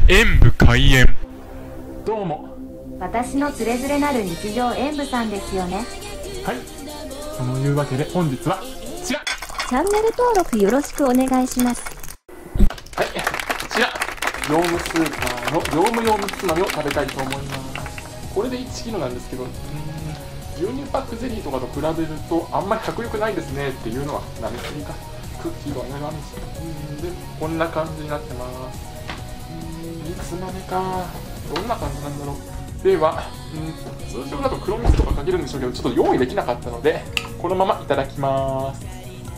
演武開演。 どうも。 私のつれづれなる日常演武さんですよね。 はい、そのいうわけで本日はこちら、 チャンネル登録よろしくお願いします。 はい、こちら業務スーパーの業務用みつまみを食べたいと思います。これで 1kg なんですけど、牛乳パックゼリーとかと比べるとあんまり迫力ないですねっていうのはなめすぎか。クッキーは長めし、でこんな感じになってます。みつまみか、どんな感じなんだろう。では、通常だと黒蜜とかかけるんでしょうけど、ちょっと用意できなかったのでこのままいただきます。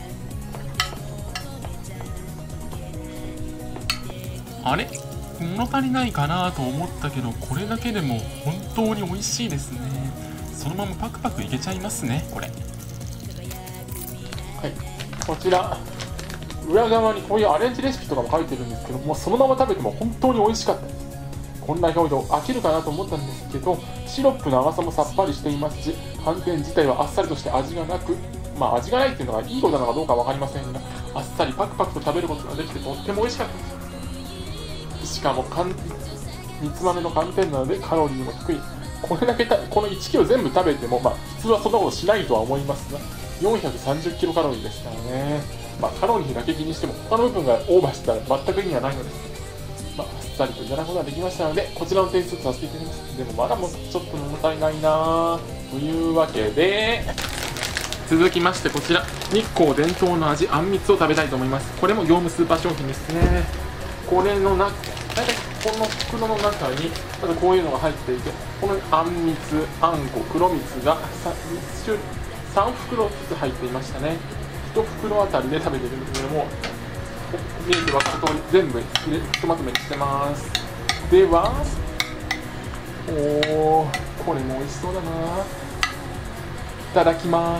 あれ、物足りないかなと思ったけど、これだけでも本当に美味しいですね。そのままパクパクいけちゃいますね、これ。はい、 こちら裏側にこういうアレンジレシピとかも書いてるんですけども、そのまま食べても本当に美味しかったです。こんな表情飽きるかなと思ったんですけど、シロップの甘さもさっぱりしていますし、寒天自体はあっさりとして味がなく、味がないっていうのがいいことなのかどうか分かりませんが、あっさりパクパクと食べることができてとっても美味しかったです。しかもみつ豆の寒天なのでカロリーも低い。これだけこの 1kg 全部食べても、普通はそんなことしないとは思いますが、430キロカロリーですからね。カロリーだけ気にしても他の部分がオーバーしたら全く意味はないのです。あっさりといただくことができましたので、こちらの点数とさせていただきます。でもまだもうちょっと物足りないなというわけで、続きましてこちら、日光伝統の味あんみつを食べたいと思います。これも業務スーパー商品ですね。これの中、大体この袋の中にまずこういうのが入っていて、このあんみつ、あんこ、黒蜜が 3袋ずつ入っていましたね。1袋あたりで食べてるんですけども、見えて分かる通り全部ひとまとめにしてます。では、これも美味しそうだな。いただきます。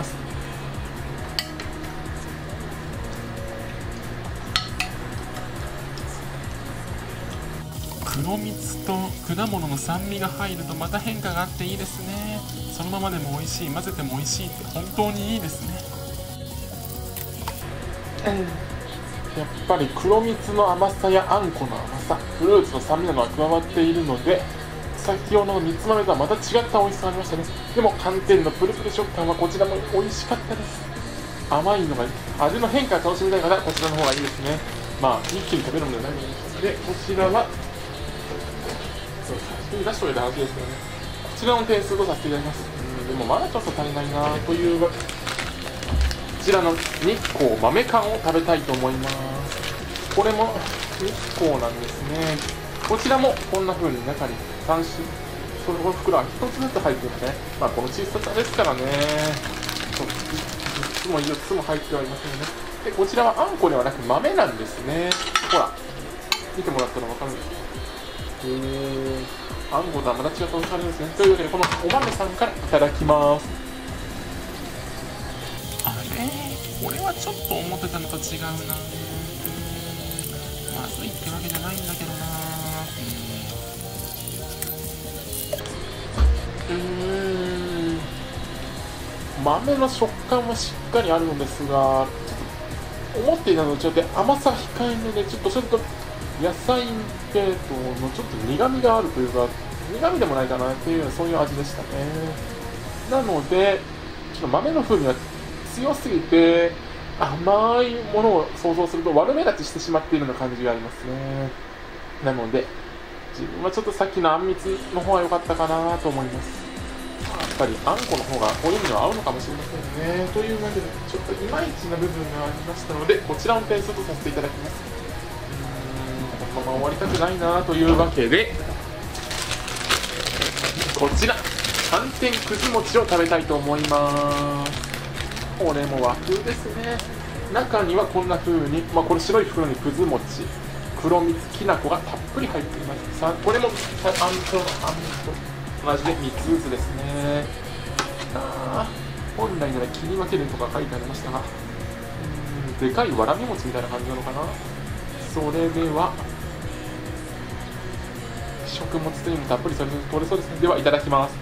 黒蜜と果物の酸味が入るとまた変化があっていいですね。そのままでも美味しい、混ぜても美味しいって本当にいいですね。 やっぱり黒蜜の甘さやあんこの甘さ、フルーツの酸味などが加わっているので、先ほどのみつ豆とはまた違った美味しさがありましたね。でも寒天のプルプル食感はこちらも美味しかったです。甘いのが味の変化を楽しみたい方はこちらの方がいいですね。一気に食べるのではないので、こちらは最初に出しておいた話ですけどね、こちらの点数とさせていただきます。でもまだちょっと足りないなというこちらの日光豆缶を食べたいと思います。これも日光なんですね。こちらもこんな風に中に3種、この袋は1つずつ入っていますね。この小ささですからね、3つも4つも入ってはいませんね。でこちらはあんこではなく豆なんですね。ほら見てもらったら分かるんですけど、あんことはまた違ったお味ですね。というわけでこのお豆さんからいただきます。 これはちょっと思ってたのと違うな。まずいってわけじゃないんだけどな。 豆の食感はしっかりあるのですが、思っていたのと違って甘さ控えめで、ちょっとそれと野菜系統のちょっと苦みがあるというか、苦みでもないかなっていうそういう味でしたね。なのでちょっと豆の風味が強すぎて甘いものを想像すると悪目立ちしてしまっているような感じがありますね。なので自分はちょっとさっきのあんみつの方が良かったかなと思います。やっぱりあんこの方がこういうのには合うのかもしれませんね。というわけでちょっといまいちな部分がありましたので、こちらの点数とさせていただきます。このまま終わりたくないなというわけで、こちら寒天くず餅を食べたいと思います。これも和風ですね。中にはこんな風に、これ白い袋にくず餅、黒蜜、きな粉がたっぷり入っています。これもあんこと同じで3つずつですね。本来なら切り分けるとか書いてありましたが、でかいわらび餅みたいな感じなのかな。それでは食物繊維もたっぷり取れそうですね。ではいただきます。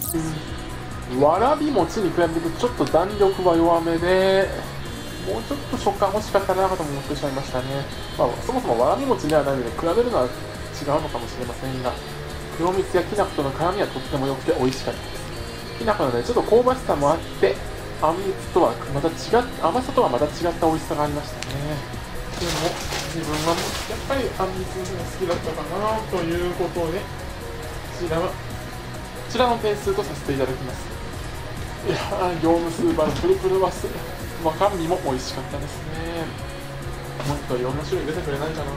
わらび餅に比べるとちょっと弾力は弱めで、もうちょっと食感欲しかったなと思ってしまいましたね。そもそもわらび餅ではないので比べるのは違うのかもしれませんが、黒蜜やきな粉との絡みはとっても良くて美味しかったです。きな粉のね、ちょっと香ばしさもあって、あんみつとはまた甘さとはまた違った美味しさがありましたね。でも自分はやっぱりあんみつが好きだったかなということで、こちらの点数とさせていただきます。いやー、業務スーパーのプルプルバス、甘味も美味しかったですね。もっといろんな種類出てくれないかな。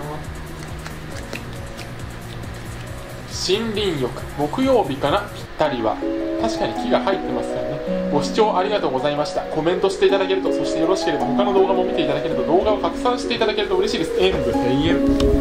森林浴、木曜日かな、ぴったりは確かに木が入ってますよね。ご視聴ありがとうございました。コメントしていただけると、そしてよろしければ他の動画も見ていただけると、動画を拡散していただけると嬉しいです。演武閉園。